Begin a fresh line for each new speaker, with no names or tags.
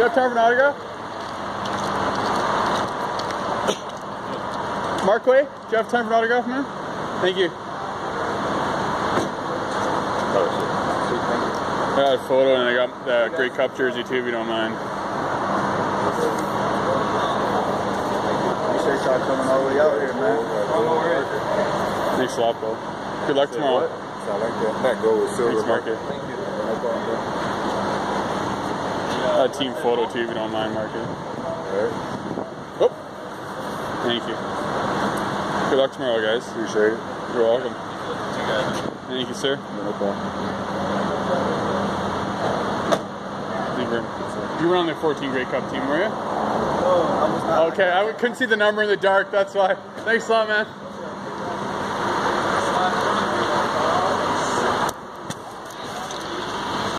have time for an autograph? Marquay, do you have time for an autograph, man? Thank you. I got a photo and I got the Grey Cup jersey too, if you don't mind.
Appreciate y'all coming all the way out here, man.
Thanks a lot, Bo. Good luck tomorrow.
I like that goal with silver.
Thanks, Marquay.
Thank you. No problem, bro.
A team photo too, if you don't mind, Marquay.
Alright.
Oh. Thank you. Good luck tomorrow, guys.
Appreciate it.
You're welcome. Thank you, sir.
No problem.
You were on the 14 Grey Cup team, were you?
No, I was not.
Okay, I couldn't see the number in the dark, that's why. Thanks a lot, man.